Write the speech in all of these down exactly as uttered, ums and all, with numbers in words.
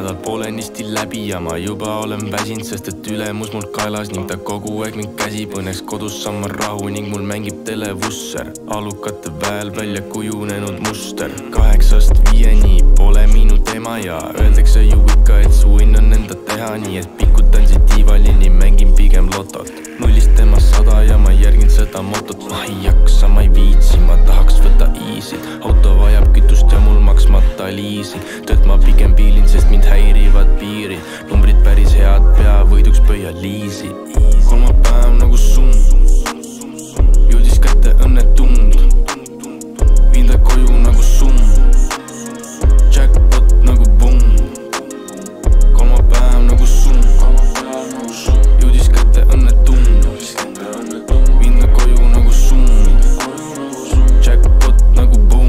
nädal poolenisti läbi ja ma juba olen väsinud, sest et ülemus mul kaelas ning ta kogu aeg mind käsib. Õnneks kodus saan ma rahu ning mul mängib televusser. Alukate väel välja kujunenud muster. Kaheksast viieni pole minu teema ja öeldakse ju ikka, et su õnn on enda teha. Nii et pikutan siit tiivalini, mängin pigem lotot. Nullist temast sada ja ma järgin seda motot. Ma ei jaksa, ma ei viitsi, ma tahaks võtta easy. Auto vajab kütust ja mul maksmata liisi. Töölt ma pigem piilin, sest mind häirivad piiri. Numbrid päris head, pea võiduks pöia liisi. Kolmapäev nagu sund, jõudis kätte õnnetund. Viin ta koju nagu sund, jackpot nagu bung. Kolmapäev nagu sund, jõudis kätte õnnetund. Viin ta koju nagu sund, jackpot nagu bung.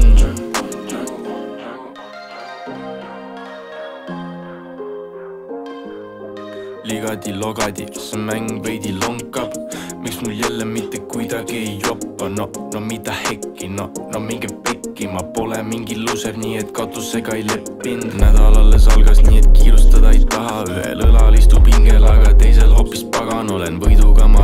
Ligadi-logadi, see mäng veidi lonkab. Miks mul jälle mitte kuidagi ei joppa? No, no mida hekki, no, no minge pekki. Ma pole mingi loser, nii et katusega ei leppinud. Nädal alles algas, nii et kiirustada ei taha. Ühel õlal istub hingel, aga teisel hoopis pagan. Olen võiduga ma